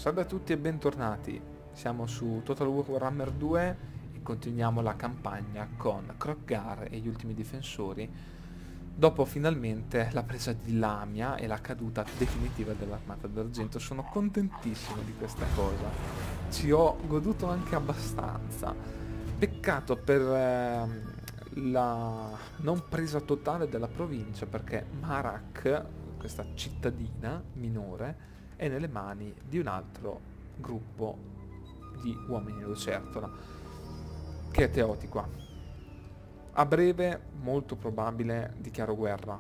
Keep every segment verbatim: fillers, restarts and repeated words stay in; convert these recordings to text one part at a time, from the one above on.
Salve a tutti e bentornati, siamo su Total War Warhammer due e continuiamo la campagna con Kroq-Gar e gli ultimi difensori dopo finalmente la presa di Lamia e la caduta definitiva dell'Armata d'Argento. Sono contentissimo di questa cosa, ci ho goduto anche abbastanza. Peccato per eh, la non presa totale della provincia, perché Marak, questa cittadina minore, è nelle mani di un altro gruppo di uomini lucertola, che è Teotiqua. A breve, molto probabile, dichiaro guerra,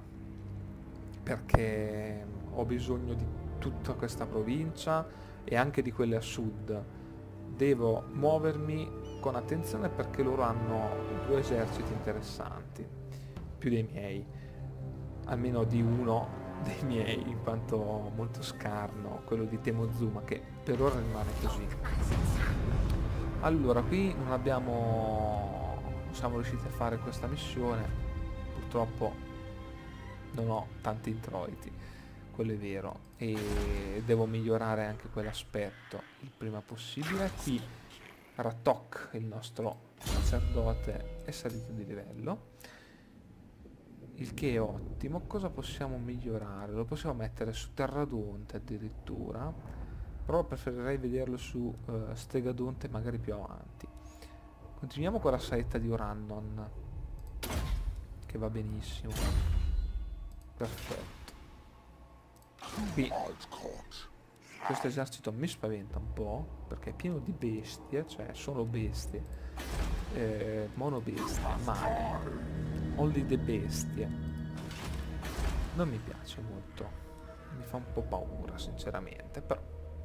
perché ho bisogno di tutta questa provincia e anche di quelle a sud. Devo muovermi con attenzione perché loro hanno due eserciti interessanti, più dei miei, almeno di uno dei miei, in quanto molto scarno, quello di Temozuma, che per ora rimane così. Allora, qui non abbiamo non siamo riusciti a fare questa missione, purtroppo non ho tanti introiti, quello è vero, e devo migliorare anche quell'aspetto il prima possibile. Qui Ratok, il nostro sacerdote, è salito di livello, il che è ottimo. Cosa possiamo migliorare? Lo possiamo mettere su Terradonte addirittura, però preferirei vederlo su uh, Stegadonte magari più avanti. Continuiamo con la saetta di Orannon, che va benissimo. Perfetto. Qui questo esercito mi spaventa un po', perché è pieno di bestie, cioè sono bestie, eh, monobestie, male. Only the bestie. Non mi piace molto, mi fa un po' paura sinceramente, però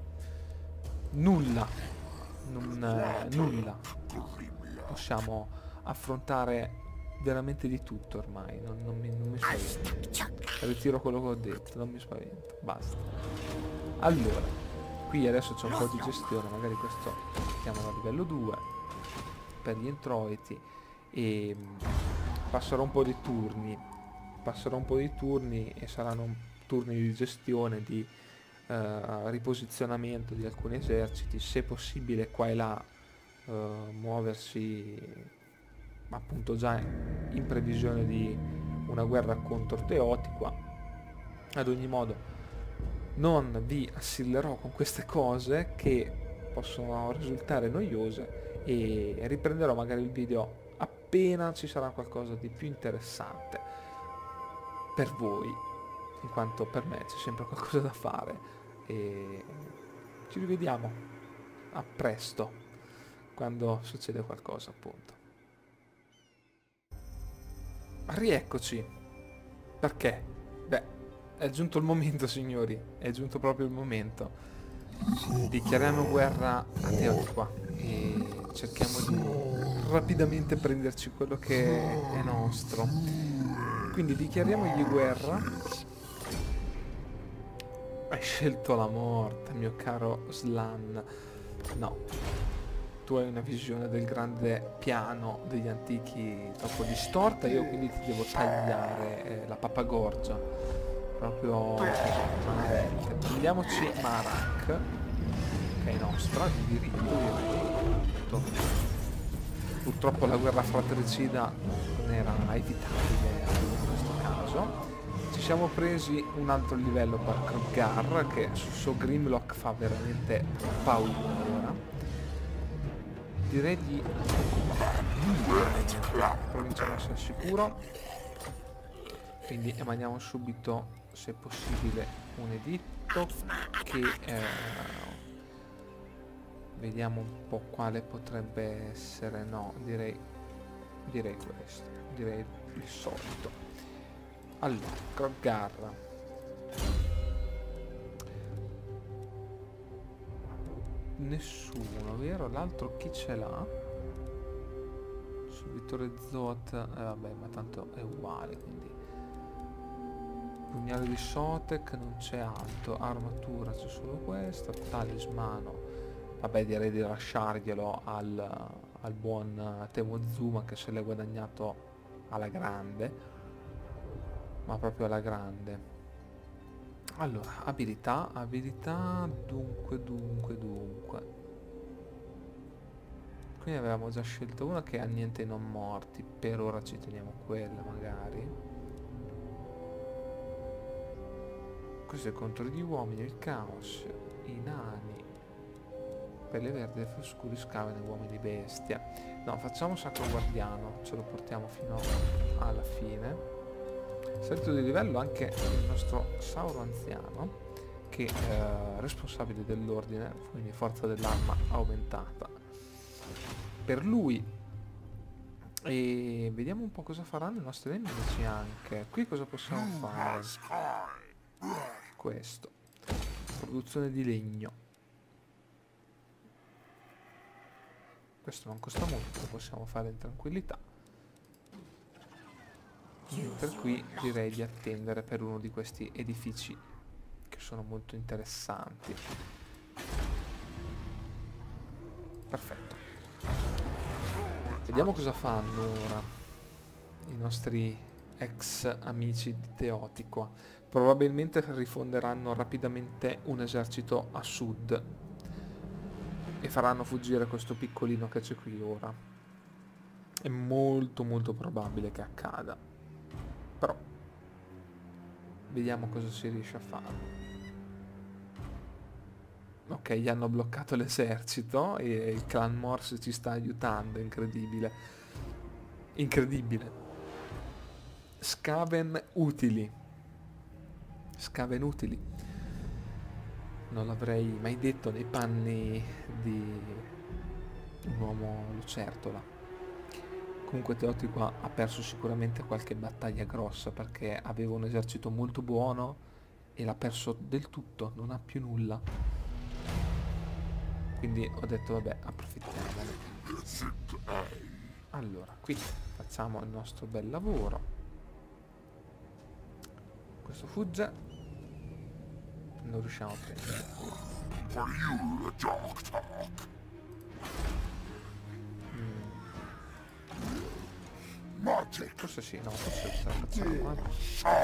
nulla, non, eh, nulla, possiamo affrontare veramente di tutto ormai, non, non, mi, non mi spaventa, ritiro quello che ho detto, non mi spaventa, basta. Allora, qui adesso c'è un po' di gestione, magari questo mettiamolo a livello due per gli introiti e passerò un po' di turni, passerò un po' di turni e saranno turni di gestione, di uh, riposizionamento di alcuni eserciti, se possibile qua e là uh, muoversi appunto già in previsione di una guerra contro Teotiqua. Ad ogni modo non vi assillerò con queste cose che possono risultare noiose e riprenderò magari il video appena ci sarà qualcosa di più interessante per voi, in quanto per me c'è sempre qualcosa da fare. E ci rivediamo a presto quando succede qualcosa, appunto. Rieccoci. Perché? Beh, è giunto il momento, signori, è giunto proprio il momento. Dichiariamo guerra a Teotiqua e cerchiamo di rapidamente prenderci quello che è nostro. Quindi dichiariamogli guerra. Hai scelto la morte, mio caro Slan. No, tu hai una visione del grande piano degli antichi troppo distorta, io quindi ti devo tagliare eh, la pappagorgia. Proprio veramente. Prendiamoci Marak, che è nostra, di diritto, direi. Purtroppo la guerra fratricida non era evitabile in questo caso. Ci siamo presi un altro livello per Kroq-Gar, che sul suo Grimlock fa veramente paura ora. Direi di provincia messa al sicuro, quindi emaniamo subito, se possibile, un editto che eh, vediamo un po' quale potrebbe essere. No, direi direi questo, direi il solito. Allora, Kroq-Gar, nessuno, vero? L'altro chi ce l'ha? Subitore Zot, eh, vabbè, ma tanto è uguale, quindi pugnale di Sotek non c'è altro, armatura c'è solo questa, talismano, vabbè, direi di lasciarglielo al, al buon Temozuma, che se l'è guadagnato alla grande, ma proprio alla grande. Allora, abilità, abilità, dunque, dunque, dunque. Qui avevamo già scelto una che ha niente non morti, per ora ci teniamo quella magari. Questo è contro gli uomini, il caos, i nani, pelle verde, oscuri, scavene, uomini bestia. No, facciamo sacro guardiano, ce lo portiamo fino alla fine. Salito di livello anche il nostro Sauro anziano, che è responsabile dell'ordine, quindi forza dell'arma aumentata per lui. E vediamo un po' cosa faranno i nostri nemici anche. Qui cosa possiamo fare? Questo. Produzione di legno. Questo non costa molto, lo possiamo fare in tranquillità. Mentre qui direi di attendere per uno di questi edifici che sono molto interessanti. Perfetto. Vediamo cosa fanno ora i nostri ex amici di Teotiqua. Probabilmente rifonderanno rapidamente un esercito a sud e faranno fuggire questo piccolino che c'è qui ora. È molto molto probabile che accada, però vediamo cosa si riesce a fare. Ok, gli hanno bloccato l'esercito e il clan Morse ci sta aiutando, incredibile. Incredibile. Skaven utili. Skaven utili. Non l'avrei mai detto nei panni di un uomo lucertola. Comunque Teotiqua ha perso sicuramente qualche battaglia grossa perché aveva un esercito molto buono e l'ha perso del tutto, non ha più nulla. Quindi ho detto vabbè, approfittiamone. Allora, qui facciamo il nostro bel lavoro. Questo fugge. Non riusciamo a prendere. Mm. Forse sì, no, forse ce la facciamo, eh.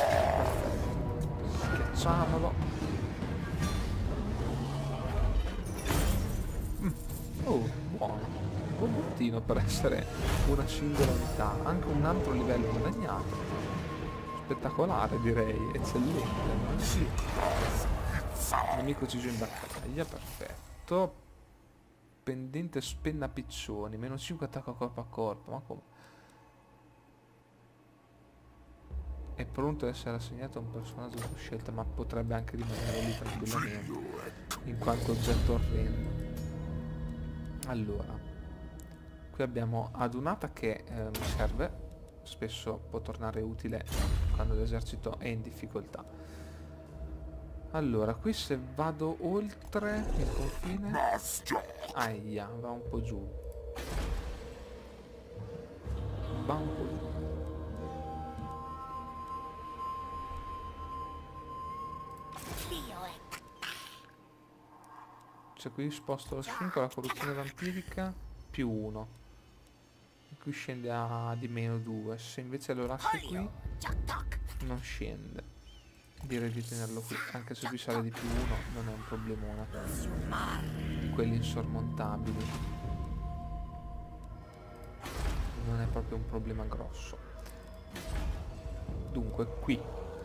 Schiacciamolo. Oh, buono. Un bottino per essere una singola unità. Anche un altro livello guadagnato. Spettacolare, direi. Eccellente. Sì. Nemico ucciso in battaglia, perfetto. Pendente spenna piccioni. Meno cinque attacco corpo a corpo. Ma come? È pronto ad essere assegnato a un personaggio su scelta, ma potrebbe anche rimanere lì tranquillamente. In quanto oggetto orrendo. Allora, qui abbiamo Adunata che eh, mi serve, spesso può tornare utile quando l'esercito è in difficoltà. Allora, qui se vado oltre il confine... Aia, va un po' giù. Va un po' giù. Se qui sposto lo cinque, la corruzione vampirica più uno, qui scende a di meno due. Se invece lo lascio qui non scende. Direi di tenerlo qui, anche se qui sale di più uno non è un problemone di quelli insormontabili, non è proprio un problema grosso. Dunque qui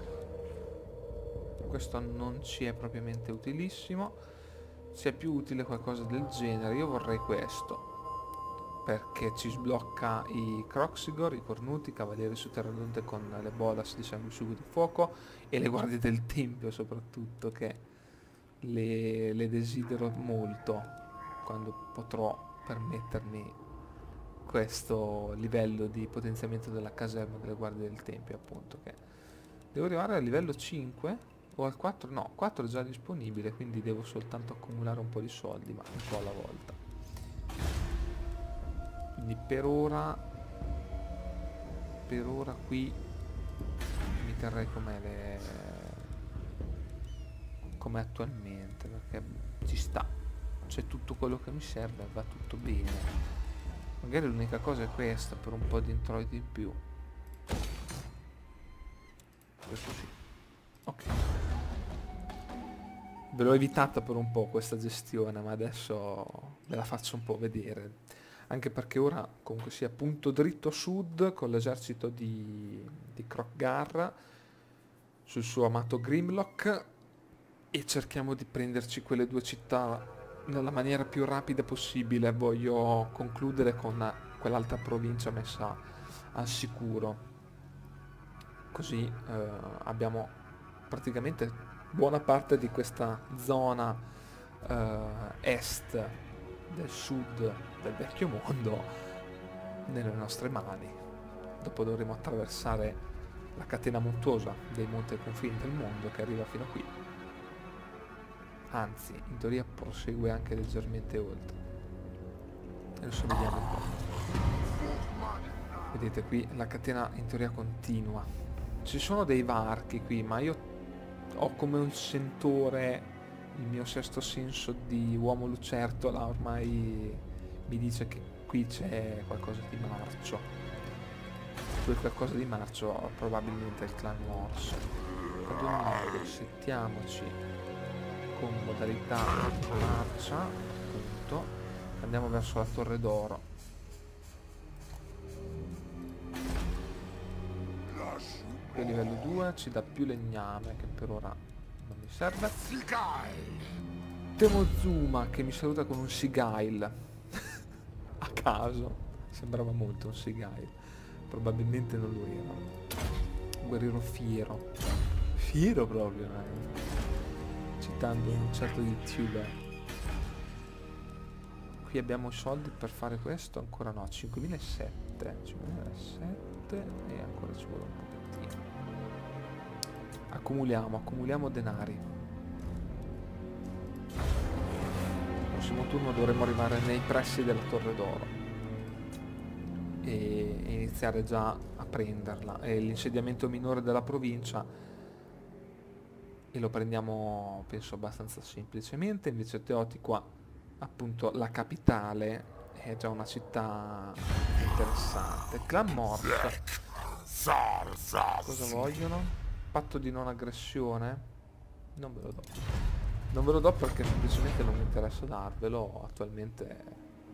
questo non ci è propriamente utilissimo. Se è più utile qualcosa del genere, io vorrei questo, perché ci sblocca i Croxigor, i cornuti, i cavalieri su terradonte con le bolas di sanguisugo di fuoco e le guardie del tempio soprattutto, che le, le desidero molto quando potrò permettermi questo livello di potenziamento della caserma delle guardie del tempio, appunto, che devo arrivare al livello cinque. O al quattro? No, quattro è già disponibile, quindi devo soltanto accumulare un po' di soldi, ma un po' alla volta. Quindi per ora per ora qui mi terrei come le come attualmente, perché ci sta, c'è tutto quello che mi serve, va tutto bene. Magari l'unica cosa è questa, per un po' di introiti in più. Questo sì. Ok. Ve l'ho evitata per un po' questa gestione, ma adesso ve la faccio un po' vedere. Anche perché ora comunque sia punto dritto a sud con l'esercito di, di Kroq-Garra sul suo amato Grimlock e cerchiamo di prenderci quelle due città nella maniera più rapida possibile. Voglio concludere con quell'altra provincia messa al sicuro. Così eh, abbiamo praticamente buona parte di questa zona eh, est del sud del vecchio mondo nelle nostre mani. Dopo dovremo attraversare la catena montuosa dei monti ai confini del mondo che arriva fino a qui. Anzi, in teoria prosegue anche leggermente oltre. Adesso vediamo un po'. Vedete qui la catena in teoria continua. Ci sono dei varchi qui, ma io ho come un sentore, il mio sesto senso di uomo lucertola ormai mi dice che qui c'è qualcosa di marcio. Quel qualcosa di marcio probabilmente è il clan Morse. Ad ogni modo settiamoci con modalità marcia, appunto. Andiamo verso la Torre d'Oro. Qui a livello due ci dà più legname che per ora non mi serve. Temozuma che mi saluta con un Sigail a caso, sembrava molto un Sigail, probabilmente non lo era. Un guerriero fiero, fiero proprio, eh? Citando un certo di Tuber. Qui abbiamo i soldi per fare questo? Ancora no, cinquemilasettecento, cinquemilasettecento e ancora ci vuole un pochettino. Accumuliamo, accumuliamo denari. Il prossimo turno dovremo arrivare nei pressi della Torre d'Oro e, e iniziare già a prenderla. È l'insediamento minore della provincia e lo prendiamo penso abbastanza semplicemente. Invece Teoti qua, appunto la capitale, è già una città interessante. Clan Morse cosa vogliono? Patto di non aggressione? Non ve lo do. Non ve lo do perché semplicemente non mi interessa darvelo. Attualmente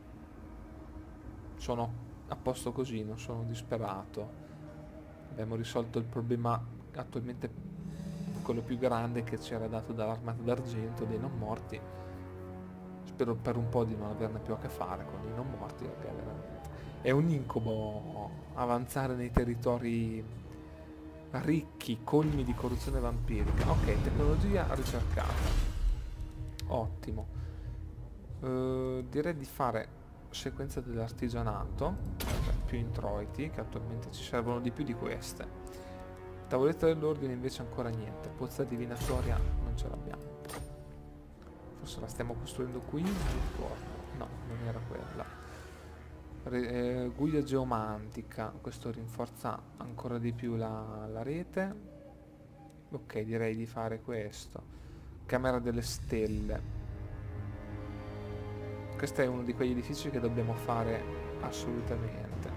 sono a posto così, non sono disperato. Abbiamo risolto il problema attualmente, quello più grande che ci era dato dall'armata d'argento dei non morti. Spero per un po' di non averne più a che fare con i non morti, perché veramente è un incubo avanzare nei territori ricchi, colmi di corruzione vampirica. Ok, tecnologia ricercata. Ottimo. Uh, direi di fare sequenza dell'artigianato, più introiti, che attualmente ci servono di più di queste. Tavoletta dell'ordine invece ancora niente. Pozza divinatoria non ce l'abbiamo. Forse la stiamo costruendo qui, non ricordo. No, non era quella. Re, eh, guglia geomantica, questo rinforza ancora di più la, la rete. Ok, direi di fare questo. Camera delle stelle. Questo è uno di quegli edifici che dobbiamo fare assolutamente.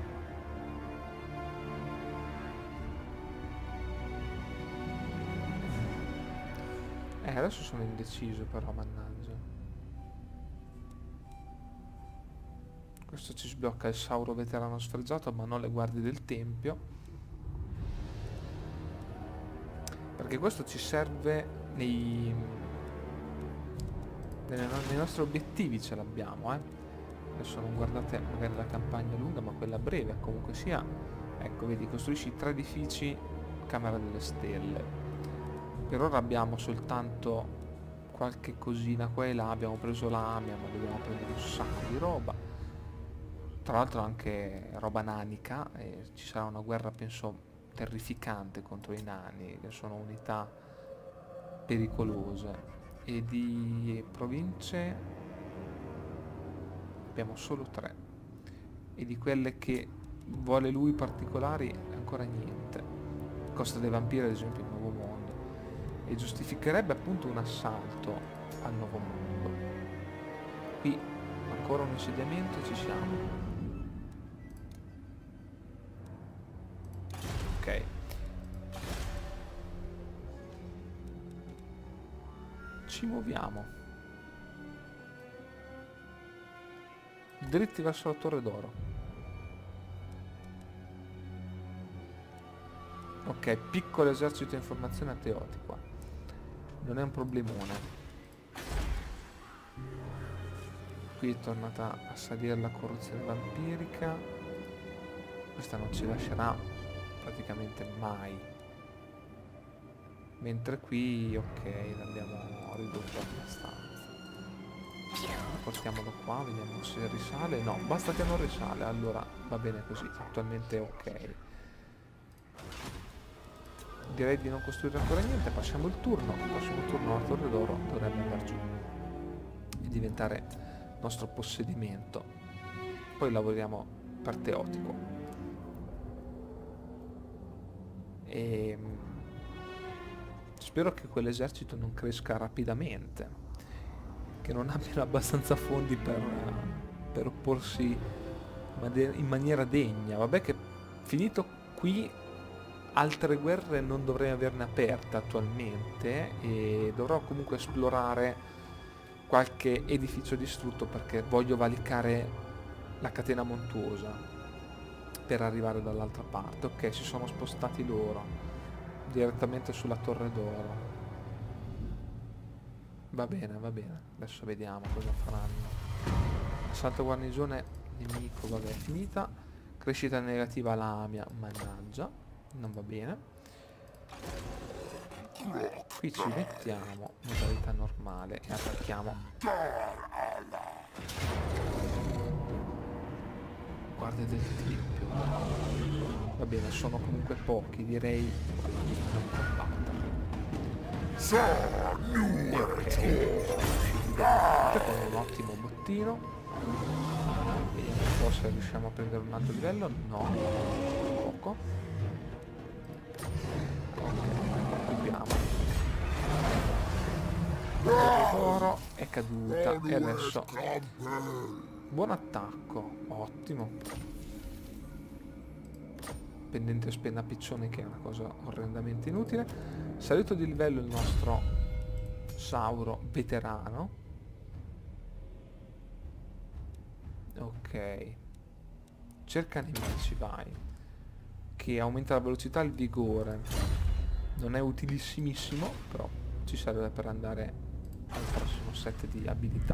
Eh, adesso sono indeciso però, mannaggia. Questo ci sblocca il Sauro veterano sfregiato, ma non le guardie del tempio. Perché questo ci serve nei, nei, nei nostri obiettivi, ce l'abbiamo, eh. Adesso non guardate magari la campagna lunga, ma quella breve, comunque sia. Ecco, vedi, costruisci tre edifici, Camera delle Stelle. Per ora abbiamo soltanto qualche cosina qua e là, abbiamo preso l'Amia, ma dobbiamo prendere un sacco di roba. Tra l'altro anche roba nanica, e ci sarà una guerra penso terrificante contro i nani, che sono unità pericolose. E di province abbiamo solo tre, e di quelle che vuole lui particolari ancora niente. Costa dei Vampiri ad esempio il Nuovo Mondo, e giustificherebbe appunto un assalto al Nuovo Mondo. Qui ancora un insediamento, ci siamo. Ok. Ci muoviamo proviamo. Dritti verso la Torre d'Oro. Ok, piccolo esercito di informazione a Teotiqua. Non è un problemone. Qui è tornata a salire la corruzione vampirica. Questa non ci lascerà praticamente mai. Mentre qui, ok, l'abbiamo ridotto abbastanza. Portiamolo qua, vediamo se risale. No, basta che non risale, allora va bene così, attualmente ok. Direi di non costruire ancora niente, passiamo il turno. Il prossimo turno la Torre d'Oro dovrebbe andare giù e diventare nostro possedimento. Poi lavoriamo per Teotico. E spero che quell'esercito non cresca rapidamente, che non abbiano abbastanza fondi per, per opporsi in maniera degna. Vabbè che finito qui altre guerre non dovrei averne aperte attualmente e dovrò comunque esplorare qualche edificio distrutto perché voglio valicare la catena montuosa per arrivare dall'altra parte. Ok, si sono spostati loro direttamente sulla Torre d'Oro. Va bene, va bene, adesso vediamo cosa faranno. Assalto guarnigione nemico, vabbè, è finita. Crescita negativa Lamia, mannaggia, non va bene. Qui ci mettiamo modalità normale e attacchiamo. Guardie del Tempio. Va bene, sono comunque pochi, direi di non combattere. E ok, con un ottimo bottino. Vediamo un po' se riusciamo a prendere un altro livello. No, poco. Occupiamo. L'oro è caduta e adesso buon attacco, ottimo. Pendente spenna piccione, che è una cosa orrendamente inutile. Salito di livello il nostro Sauro veterano. Ok, cerca nemici, vai, che aumenta la velocità e il vigore. Non è utilissimissimo, però ci serve per andare al prossimo set di abilità.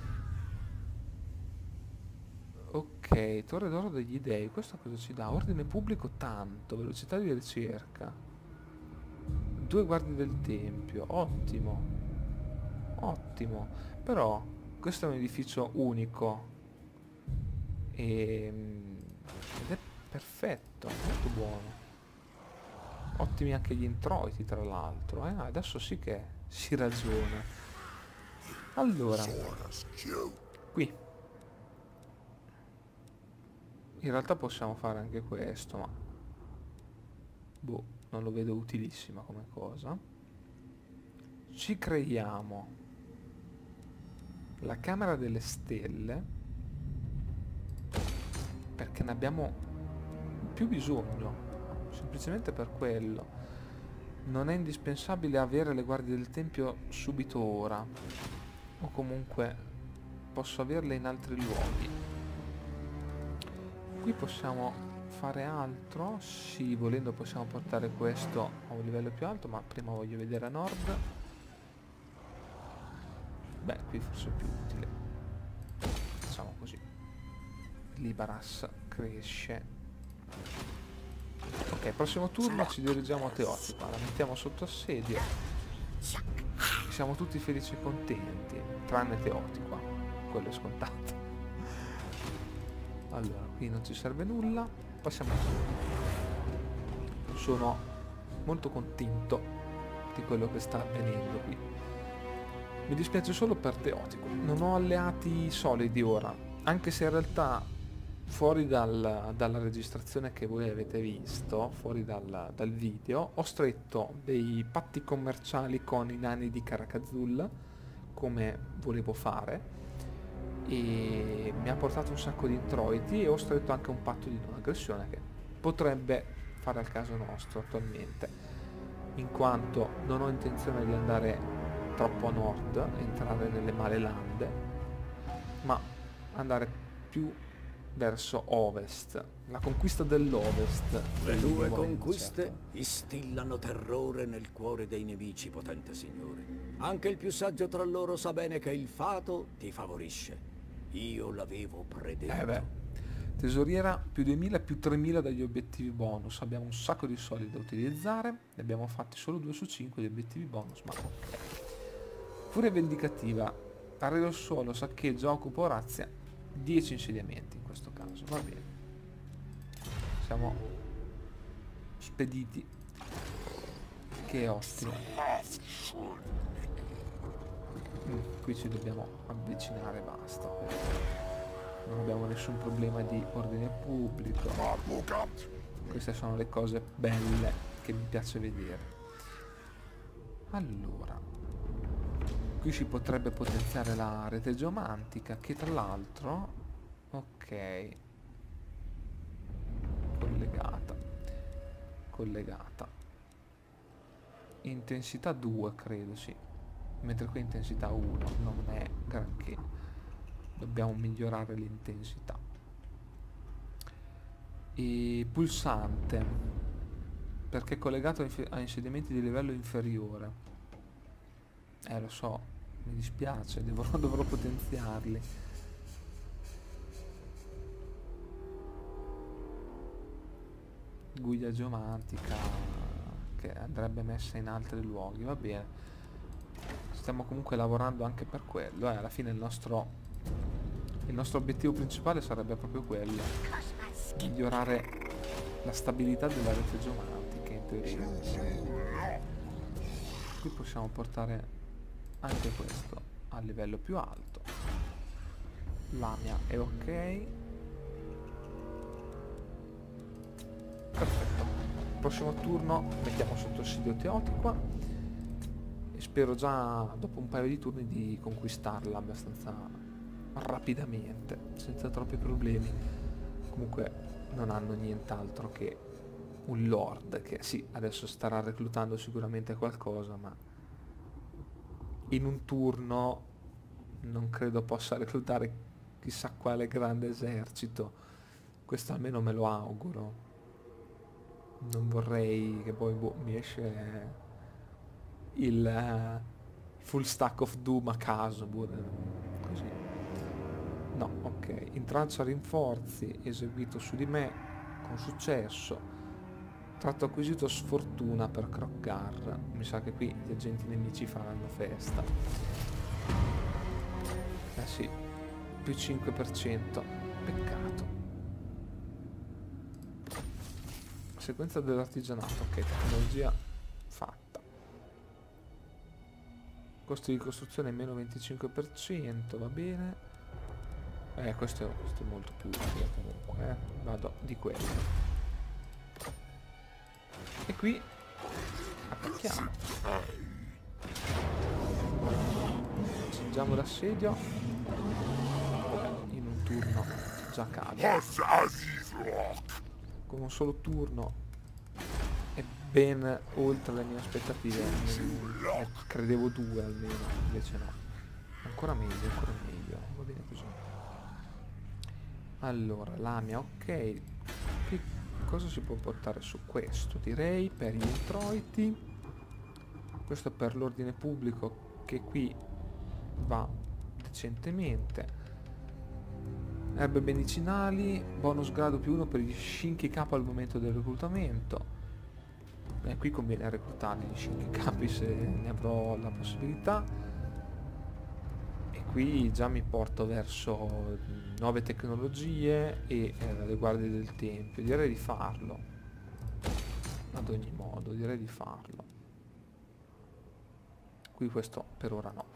Ok, Torre d'Oro degli Dei, questo cosa ci dà? Ordine pubblico tanto, velocità di ricerca, due guardie del Tempio, ottimo, ottimo. Però questo è un edificio unico e, ed è perfetto, molto buono. Ottimi anche gli introiti, tra l'altro, eh? Adesso sì che si ragiona. Allora, qui in realtà possiamo fare anche questo, ma boh, non lo vedo utilissima come cosa. Ci creiamo la Camera delle Stelle perché ne abbiamo più bisogno, semplicemente per quello. Non è indispensabile avere le guardie del Tempio subito ora, o comunque posso averle in altri luoghi. Qui possiamo fare altro, sì, volendo possiamo portare questo a un livello più alto, ma prima voglio vedere a nord. Beh, qui forse è più utile, facciamo così. Libaras cresce. Ok, prossimo turno ci dirigiamo a Teotiqua, la mettiamo sotto assedio. Siamo tutti felici e contenti, tranne Teotiqua, quello è scontato. Allora, qui non ci serve nulla, passiamo a turno. Sono molto contento di quello che sta avvenendo qui. Mi dispiace solo per Teotiqua, non ho alleati solidi ora, anche se in realtà fuori dal, dalla registrazione che voi avete visto, fuori dal, dal video, ho stretto dei patti commerciali con i nani di Karakazul, come volevo fare, e mi ha portato un sacco di introiti, e ho stretto anche un patto di non aggressione che potrebbe fare al caso nostro attualmente, in quanto non ho intenzione di andare troppo a nord, entrare nelle male lande, ma andare più verso ovest, la conquista dell'ovest. Le tue conquiste instillano terrore nel cuore dei nemici, potente signore. Anche il più saggio tra loro sa bene che il fato ti favorisce. Io l'avevo predetto. Eh beh. Tesoriera più duemila più tremila dagli obiettivi bonus. Abbiamo un sacco di soldi da utilizzare. Ne abbiamo fatti solo due su cinque di obiettivi bonus, ma ok. Furia vendicativa. Arredo al suolo, saccheggio, occupo, razzia. dieci insediamenti in questo caso, va bene. Siamo spediti. Che ottimo. Mm, qui ci dobbiamo avvicinare, basta. Non abbiamo nessun problema di ordine pubblico. Queste sono le cose belle che mi piace vedere. Allora, qui si potrebbe potenziare la rete geomantica, che tra l'altro, ok, collegata, collegata, intensità due credo, sì, mentre qui intensità uno non è granché. Dobbiamo migliorare l'intensità. E pulsante, perché è collegato a, a insediamenti di livello inferiore. Eh, lo so, mi dispiace, dovrò, dovrò potenziarli. Guglia geomantica, che andrebbe messa in altri luoghi, va bene. Stiamo comunque lavorando anche per quello, eh. Alla fine il nostro... Il nostro obiettivo principale sarebbe proprio quello, migliorare la stabilità della rete geomantica in teoria. Qui possiamo portare anche questo a livello più alto. Lamia è ok. Perfetto. Prossimo turno mettiamo sotto assedio Teotiqua e spero già dopo un paio di turni di conquistarla abbastanza rapidamente, senza troppi problemi. Comunque non hanno nient'altro che un lord che sì, adesso starà reclutando sicuramente qualcosa, ma in un turno non credo possa reclutare chissà quale grande esercito. Questo almeno me lo auguro. Non vorrei che poi boh, mi esce il uh, full stack of doom a caso, boh, così. No, ok. Intralcio a rinforzi eseguito su di me con successo. Tratto acquisito sfortuna per Kroq-Gar. Mi sa che qui gli agenti nemici faranno festa. Eh sì, più cinque per cento. Peccato. Sequenza dell'artigianato, ok, tecnologia fatta. Costo di costruzione meno venticinque per cento, va bene. Eh, questo è, questo è molto più utile comunque, eh. Vado di quello. E qui attacchiamo. Accendiamo l'assedio. In un turno già cade. Con un solo turno è ben oltre le mie aspettative. Ne credevo due almeno, invece no. Ancora meglio, ancora meglio. Va bene così. Allora, Lamia, ok. Che cosa si può portare su questo? Direi per gli introiti. Questo per l'ordine pubblico, che qui va decentemente. Erbe medicinali, bonus grado più uno per gli shinki capo al momento del reclutamento. E qui conviene reclutare gli shinki capi se ne avrò la possibilità. Qui già mi porto verso nuove tecnologie e eh, le guardie del tempio. Direi di farlo. Ad ogni modo, direi di farlo. Qui questo per ora no.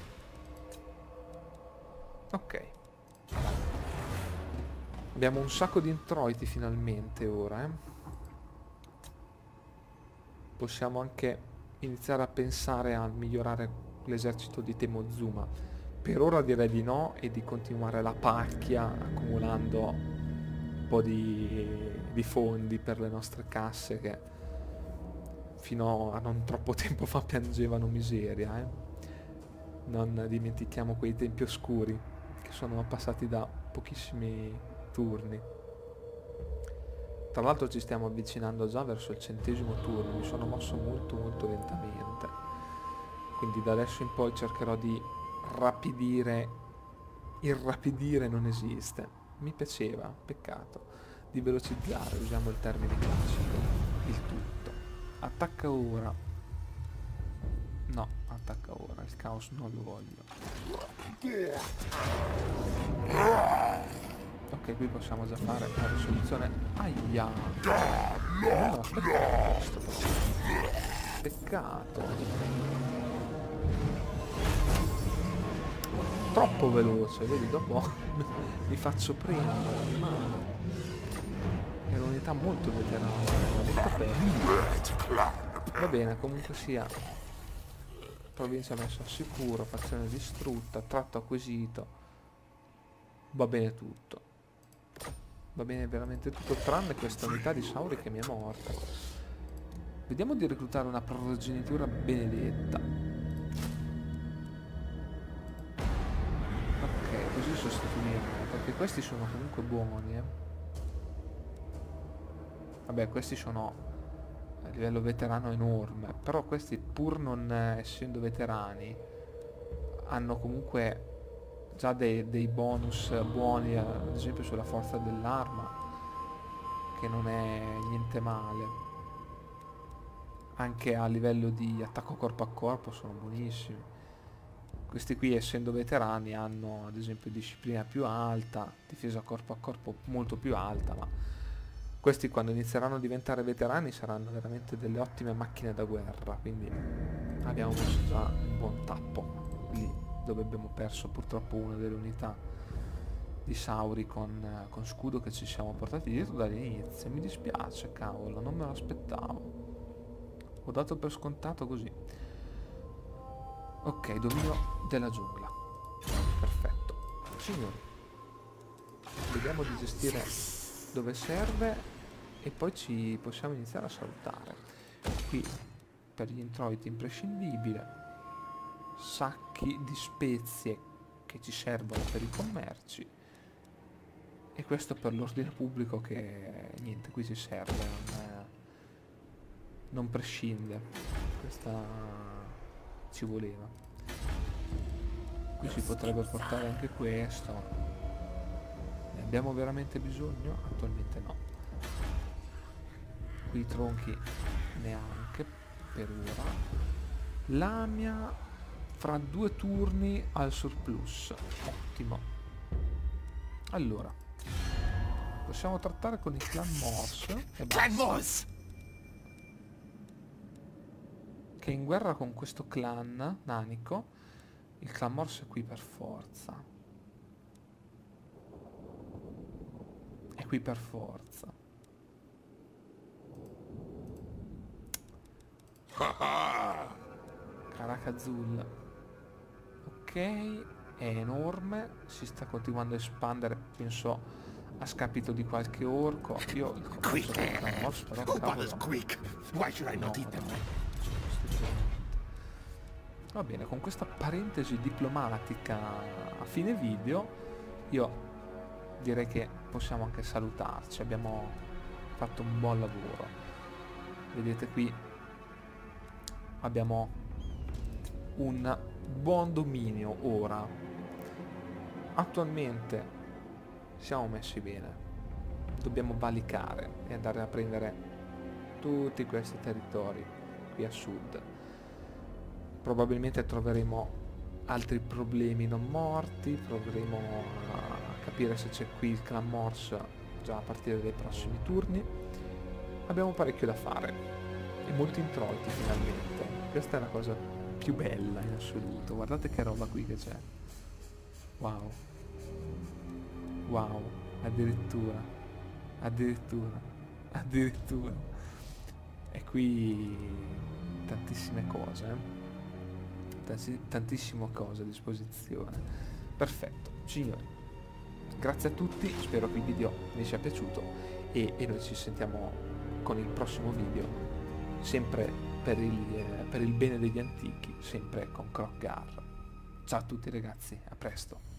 Ok. Abbiamo un sacco di introiti finalmente ora, eh. Possiamo anche iniziare a pensare a migliorare l'esercito di Temozuma. Per ora direi di no e di continuare la pacchia accumulando un po' di, di fondi per le nostre casse che fino a non troppo tempo fa piangevano miseria, eh. non dimentichiamo quei tempi oscuri che sono passati da pochissimi turni. Tra l'altro ci stiamo avvicinando già verso il centesimo turno, mi sono mosso molto molto lentamente, quindi da adesso in poi cercherò di rapidire. Il rapidire non esiste, mi piaceva, peccato, di velocizzare, usiamo il termine classico, il tutto. Attacca ora. No, attacca ora, il caos non lo voglio. Ok, qui possiamo già fare la risoluzione. Aia! Non lo aspettavo questo. Peccato. Troppo veloce, vedi, dopo mi faccio prendere. Ma è un'unità molto veterana. Va bene, comunque sia. Provincia messa al sicuro, fazione distrutta, tratto acquisito. Va bene tutto. Va bene veramente tutto, tranne questa unità di Sauri che mi è morta. Vediamo di reclutare una progenitura benedetta. Ok, così sostituiamo, perché questi sono comunque buoni, eh. Vabbè, questi sono a livello veterano enorme, però questi, pur non essendo veterani, hanno comunque già dei, dei bonus buoni, ad esempio sulla forza dell'arma, che non è niente male. Anche a livello di attacco corpo a corpo sono buonissimi. Questi qui, essendo veterani, hanno ad esempio disciplina più alta, difesa corpo a corpo molto più alta, ma questi quando inizieranno a diventare veterani saranno veramente delle ottime macchine da guerra, quindi abbiamo messo già un buon tappo lì dove abbiamo perso purtroppo una delle unità di Sauri con, con scudo che ci siamo portati dietro dall'inizio. Mi dispiace, cavolo, non me lo aspettavo. Ho dato per scontato così. Ok, dominio della giungla. Perfetto. Signori, vediamo di gestire dove serve e poi ci possiamo iniziare a salutare. Qui per gli introiti imprescindibile, sacchi di spezie che ci servono per i commerci, e questo per l'ordine pubblico che niente, qui ci serve, non, non prescinde, questa ci voleva. Qui si potrebbe portare anche questo. Ne abbiamo veramente bisogno? Attualmente no. Qui i tronchi neanche per ora. Lamia fra due turni al surplus. Ottimo. Allora, possiamo trattare con il clan Morse e Clan Morse! che è in guerra con questo clan nanico. Il clan Morse è qui per forza. È qui per forza. Caracazul. Ok, è enorme, si sta continuando a espandere, penso a scapito di qualche orco. Io il commercio del clan Morse però cavolo, Why should I not no, eat them? va bene, con questa parentesi diplomatica a fine video io direi che possiamo anche salutarci. Abbiamo fatto un buon lavoro, vedete qui abbiamo un buon dominio ora. Attualmente siamo messi bene, dobbiamo valicare e andare a prendere tutti questi territori qui a sud. Probabilmente troveremo altri problemi non morti, proveremo a capire se c'è qui il clan Morse già a partire dai prossimi turni. Abbiamo parecchio da fare e molti introiti finalmente. Questa è la cosa più bella in assoluto. Guardate che roba qui che c'è. Wow. Wow, addirittura. Addirittura. Addirittura. E qui tantissime cose, eh? Tantissime cose a disposizione. Perfetto, signori, grazie a tutti, spero che il video vi sia piaciuto e, e noi ci sentiamo con il prossimo video, sempre per il, eh, per il bene degli antichi, sempre con Kroq-Gar. Ciao a tutti ragazzi, a presto.